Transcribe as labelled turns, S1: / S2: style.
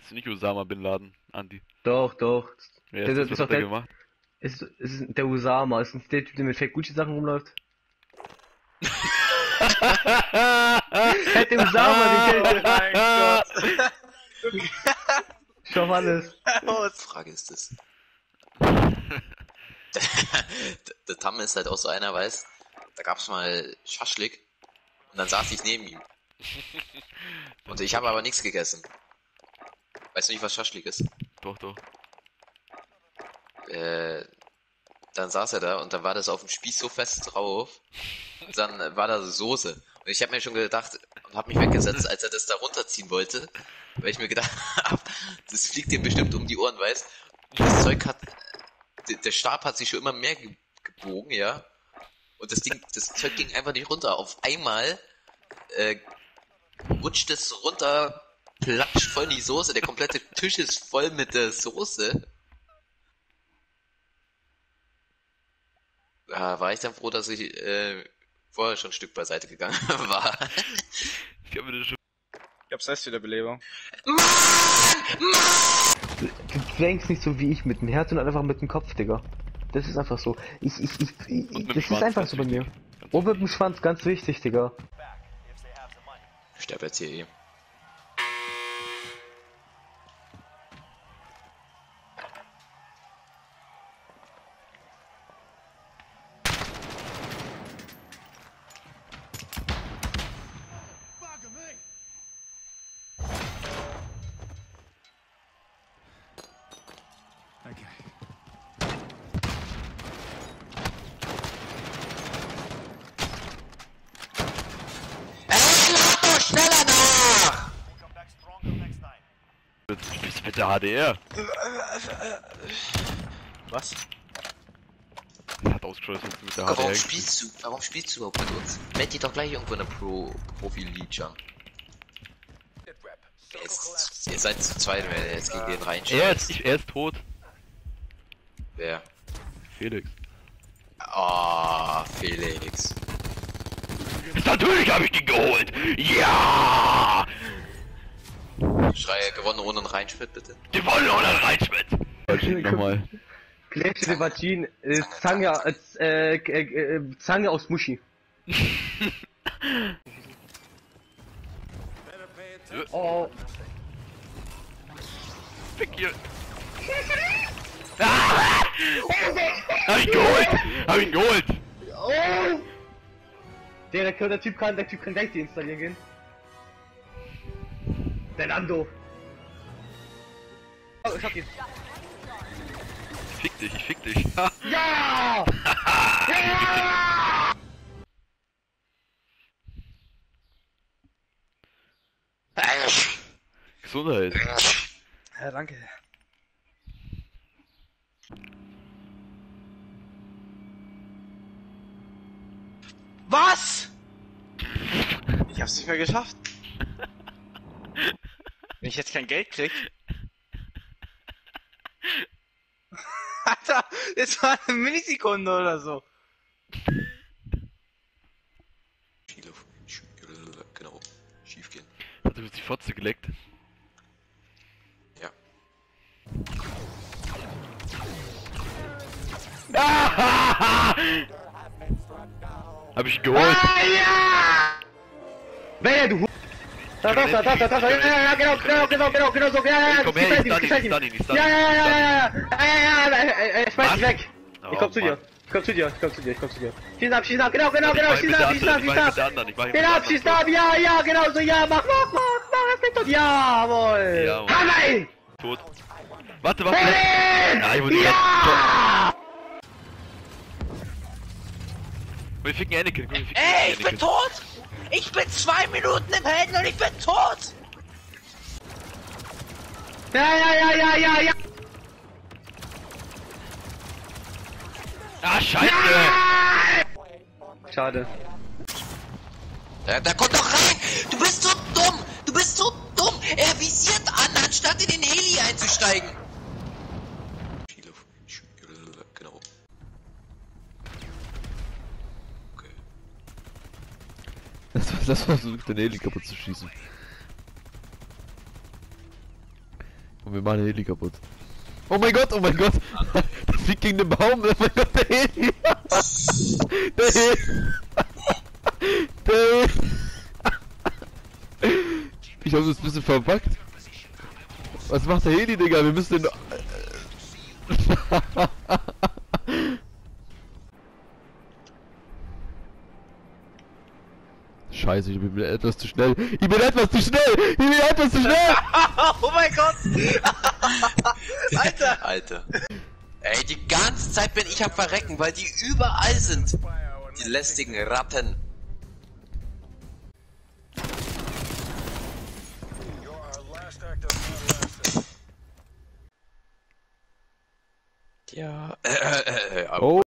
S1: ist nicht Osama Bin Laden, Andi.
S2: Doch, doch.
S1: Wer
S2: Der,
S1: ist das,
S2: das ist
S1: was
S2: doch
S1: hat der
S2: der,
S1: gemacht?
S2: ist der Usama, ist nicht der Typ, der mit Fake Gucci-Sachen rumläuft. Der Usama, den kennt
S3: Mein Gott.
S2: ich auf alles.
S3: Oh, die Frage ist das. Der Tam ist halt auch so einer, weiß, da gab's mal Schaschlik und dann saß ich neben ihm. Und ich habe aber nichts gegessen. Weißt du nicht, was Schaschlik ist?
S1: Doch, doch.
S3: Dann saß er da und dann war das auf dem Spieß so fest drauf. Und dann war da so Soße. Und ich habe mir schon gedacht und habe mich weggesetzt, als er das da runterziehen wollte. Weil ich mir gedacht habe, das fliegt ihm bestimmt um die Ohren, weißt. Das Zeug hat, der Stab hat sich schon immer mehr gebogen, ja. Und das Zeug ging einfach nicht runter. Auf einmal rutscht es runter, platscht voll in die Soße. Der komplette Tisch ist voll mit der Soße. Da war ich dann froh, dass ich vorher schon ein Stück beiseite gegangen war.
S1: Ich habe mir das schon.
S4: Ich hab Selbstwiederbelebung.
S2: Du denkst nicht so wie ich mit dem Herz und einfach mit dem Kopf, Digga. Das ist einfach so.
S1: Und mit
S2: Das
S1: dem
S2: ist
S1: Schwanz,
S2: einfach
S1: ganz
S2: so bei mir.
S1: wichtig.
S2: Und mit dem Schwanz, ganz wichtig, Digga.
S3: Ich sterbe jetzt hier eh. Schneller nach!
S1: Das mit der HDR.
S4: Was?
S1: Hat ausgeschaut, als mit der HDR.
S3: Warum spielst du überhaupt mit uns? Meld dich doch gleich irgendwo in der Profi-League an. Ihr seid zu zweit, wenn ihr jetzt gegen den reinschießt.
S1: Er ist tot.
S3: Wer?
S1: Felix.
S3: Oh, Felix.
S1: Natürlich habe ich den geholt! Ja!
S3: Schreie gewonnen ohne einen Reinschritt, bitte.
S1: Die wollen auch noch Reitschmidt! Nochmal.
S2: Klärchen de Vagin, Zange aus Muschi. Oh.
S1: Fick ihr. Ah! Hab ihn geholt! Hab ihn geholt!
S2: Oh! Der Typ kann gleich deinstallieren gehen. Der Lando. Oh, ich hab ihn.
S1: Ich fick dich. Ha.
S2: Ja! Ja!
S1: Gesundheit.
S4: Ja, danke. Was? Ich hab's nicht mehr geschafft. Wenn ich jetzt kein Geld krieg. Alter, das war eine Millisekunde oder so.
S3: Genau. Schief gehen.
S1: Hat du die Fotze geleckt?
S3: Ja.
S1: Hab ich geholt!
S2: Wer du? Da, ja, genau so,
S1: Komm her, ich stun ihn.
S2: ja, schmeiß dich weg. Ich komm zu dir. Schieß ab, genau, schieß ab. Schieß ab, ja, genau so, ja, mach, es geht tot, jawohl.
S1: Ja, Mann.
S2: Nein!
S1: Tot. Warte.
S2: Nein!
S1: Nein, ich wurde
S2: Ja!
S1: Wir ficken Anakin.
S4: Ey, ich bin tot! Ich bin 2 Minuten im Helden und ich bin tot!
S2: Ja.
S1: Ah, Scheiße!
S2: Schade.
S3: Da kommt doch rein! Du bist so dumm! Er visiert an, anstatt in den Heli einzusteigen! Genau. Okay.
S1: Das versucht den Heli kaputt zu schießen. Und wir machen den Heli kaputt. Oh mein Gott, oh mein Gott! Das fliegt gegen den Baum! Oh mein Gott, der Heli! Der Heli! Der Heli! Ich hab das ein bisschen verpackt. Was macht der Heli, Digga? Wir müssen den... Scheiße, ich bin etwas zu schnell. Ich bin etwas zu schnell! Ich bin etwas zu schnell!
S4: Oh mein Gott! Alter!
S3: Alter. Ey, die ganze Zeit bin ich am Verrecken, weil die überall sind. Die lästigen Ratten. Ja.
S1: Oh.